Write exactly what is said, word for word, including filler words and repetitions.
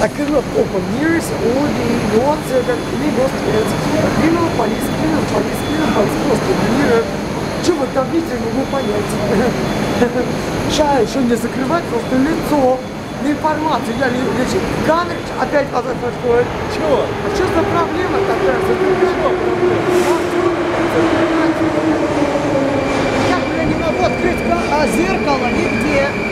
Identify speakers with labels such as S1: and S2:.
S1: I cannot open mirrors, all the ones that me most criminal police, criminal police, criminal police, просто mirror. Чего вы таблицы, не могу понять. Сейчас еще не закрывать просто лицо. Информацию, я лечу. Камера опять назад подходит.
S2: Чего?
S1: А что за проблема такая?
S3: Я, бля, не могу открыть зеркало нигде.